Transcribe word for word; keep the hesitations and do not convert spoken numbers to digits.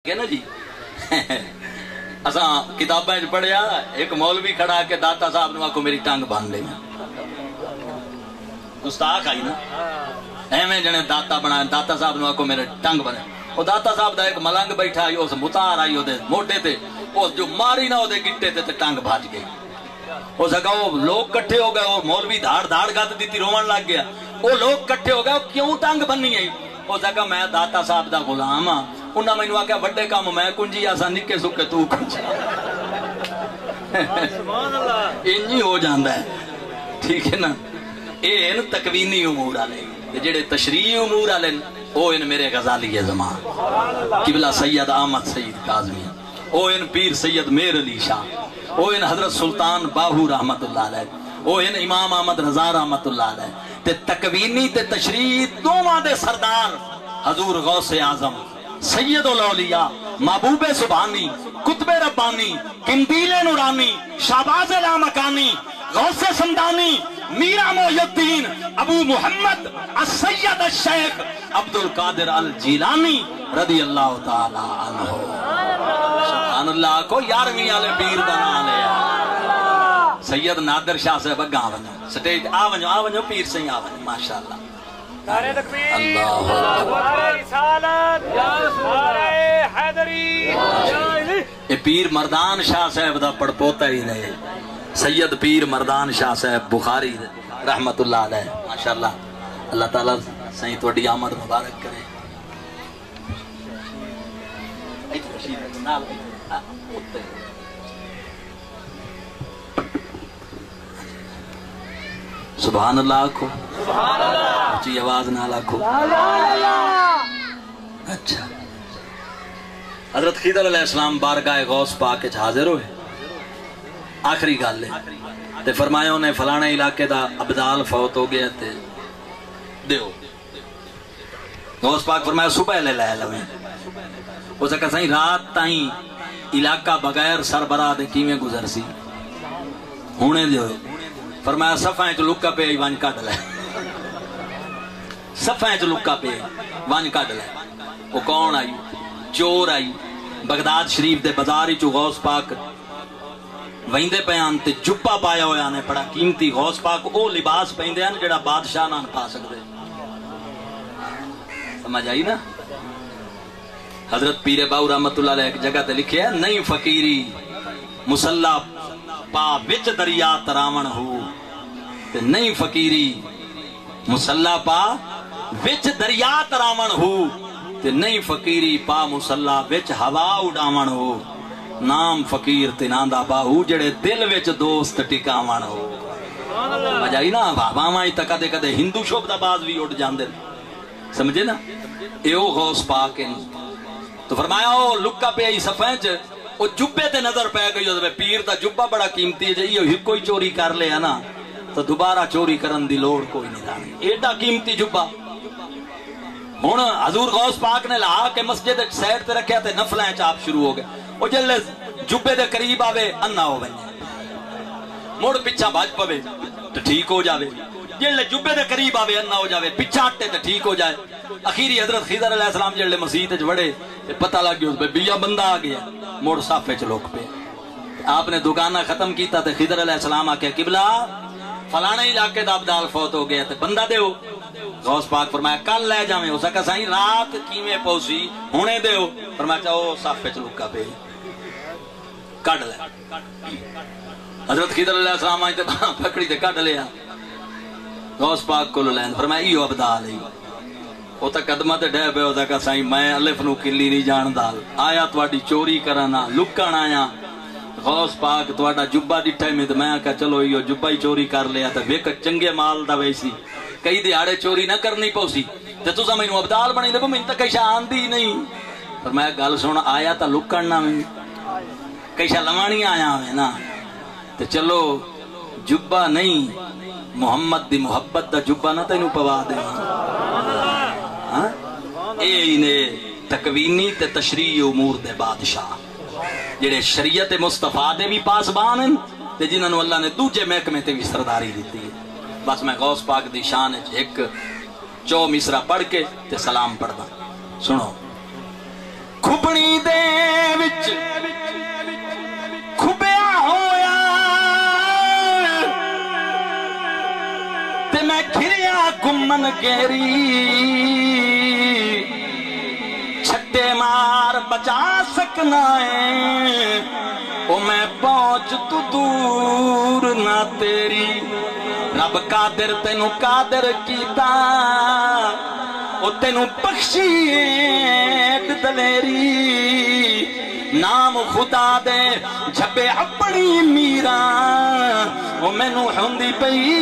کہ نا جی اساں کتابیں پڑھیا ایک مولوی کھڑا کے داتا صاحب نے کو میری ٹنگ باندھ لے گستاخ آئی نا ایویں جنے داتا بنا داتا صاحب نے کو میرے ٹنگ بنے وہ داتا صاحب دا ایک ملنگ بیٹھا آئی اس متار آئی وہ موٹے تے اس جو ماری نہ وہ گٹے تے ٹنگ بھاج گئی ہو سکا وہ لوگ کٹھے ہو گئے وہ مولوی دھاڑ دھاڑ گت دیتی رومن لگ گیا وہ لوگ کٹھے ہو گئے کیوں ٹنگ بننی ہے ہو سکا میں داتا صاحب دا غلام ہاں انہاں مینوں آکھیا وڈے کام میں کنجی آسا نکے سکے تو کنجی سبحان اللہ انہی ہو جاندا ہے ٹھیک ہے نا اے ان تکوینی امور والے جڑے تشریعی امور والے او ان میرے غزالی زمان قبلہ سید احمد سید کاظمی او ان پیر سید میر علی شاہ او ان حضرت سلطان باہو رحمت اللہ علیہ او ان امام احمد رضا رحمت اللہ علیہ تے تکوینی تے تشریعی دوواں دے سردار حضور غوث اعظم سید الاولیاء محبوب سبحانی قطب ربانی قندیل نورانی شہباز لامکانی غوث سمدانی میرا محی الدین ابو محمد السید الشیخ عبد القادر الجیلانی رضی اللہ تعالی عنہ سبحان اللہ کو یارویں والے پیر دا نام لیا سید نادر شاہ صاحب اگاں ونجو سٹیج آ ونجو آ ونجو پیر سہی آ ونجو ماشاءاللہ نعرہ تکبیر اللہ نعرہ رسالت نعرہ حیدری اے پیر مردان شاہ صاحب دا پڑپوتا ہی نہیں سید پیر مردان شاہ صاحب بخاری رحمت اللہ علیہ ماشاءاللہ اللہ تعالیٰ سہی توڑی آمد مبارک کرے سبحان اللہ کو سبحان اللہ اچھی آواز نہ لاکھو اچھا حضرت خضر علیہ السلام بارگاہ غوث پاک کے حاضر ہوئے آخری گل ہے تے فرمایا انہیں فلانے علاقے دا ابدال فوت ہو گیا تے دیو غوث پاک فرمایا صبح لے لے لویں وہ سکا سائیں رات تائیں علاقہ بغیر سربراہ دے کیویں گزر سی ہونے دیو فرمایا صفائیں چ لکا پہ وان کڈ لے صفائیں چ لکا پہ وان کڈ لے وہ کون آئی چور آئی بغداد شریف دے بازار چ غوث پاک ویندے پیان تے جپا پایا ہویا نے بڑا قیمتی غوث پاک او لباس پیندے ہیں جڑا بادشاہ نہ پا سکدے سمجھ آئی نا حضرت پیر باو رحمت اللہ علیہ ایک جگہ تے لکھے ہے نہیں فقیری مسلح پا وچ دریا تراون ہو تے نہیں فقیری مسلح پا وچ دریا تراون ہو تے نہیں فقیری پا مسلح وچ ہوا اڑاون ہو نام فقیر تناندا باہو جڑے دل وچ دوست ٹکاون ہو مجائی نا بابا ہی تکا دے کدے ہندو شعبہ باز بھی اٹھ جاندے سمجھے نا ایو غوث پاک ہیں تو فرمایا او لکا پہ آئی صفحیں چ او جبے تے نظر پہ گئی جو پیر دا جبہ بڑا قیمتی ہے جائیو ہی کوئی چوری کر لیا نا تو دوبارہ چوری کرن دی لوڑ کوئی نہیں رہی ایڈا قیمتی جبہ ہن حضور غوث پاک نے لا کے مسجد سیڈ تے رکھیا تے نفلیں چاپ شروع ہو گئے او جلے جبے دے قریب آوے انا ہو بنے مڑ پیچھا بھاج پوے تو ٹھیک ہو جاوے جلے جبے دے قریب آوے انا ہو جاوے پیچھا ہٹے تے ٹھیک ہو جائے اخیری حضرت خضر علیہ السلام جلے مسجد وچ وڑے پتہ لگ گیا اس پہ بیا بندہ آ گیا موڑ صافے چ لوک پہ آپ نے دکانہ ختم کیتا تے خضر علیہ السلام آکے قبلہ فلانے علاقے دا ابدال فوت ہو گیا تے بندہ دیو غوث پاک فرمایا کل لے جاویں ہو سکا سائیں رات کیویں پوسی ہونے دیو فرمایا چاہو صافے چ لوکا پہ کڈ لے حضرت خضر علیہ السلام آئے تے پکڑی تے کڈ لیا غوث پاک کو لین فرمایا ایو ابدال ہے وہ تا قدمہ تے ڈے پہ ہوتا کہ سائیں میں الف نو کلی نہیں جاندال آیا تواڈی چوری کرنا لکن آیا غوث پاک تواڈا جبہ ڈٹھے میں تے میں کہا چلو ایو جبہ ہی چوری کر لیا تے ویک چنگے مال دا ویسی کئی دیہاڑے چوری نہ کرنی پوسی تے تساں مینوں ابدال بنی دے میں تے کئی شے آندی نہیں پر میں گل سن آیا تا لکن نہ میں کئی شے لوانی آیا میں نا تے چلو جبہ نہیں محمد دی محبت دا جبہ نہ تینوں پوا دے اے نے تکوینی تے تشریعی امور دے بادشاہ جڑے شریعت مصطفیٰ دے بھی پاسبان ہیں تے جنہوں اللہ نے دوجے محکمے تے بھی سرداری دیتی ہے بس میں غوث پاک دی شان ایک چو مصرع پڑھ کے تے سلام پڑھ دا سنو کھبنی دے وچ کھبیا ہویا تے میں کھریا گمن گیری چھٹے مار بچا سکنا ہے او میں پہنچ تو دور نہ تیری رب قادر تینو قادر کیتا او تینو بخشی دلیری نام خدا دے جھبے اپنی میرا او مینو ہوندی پئی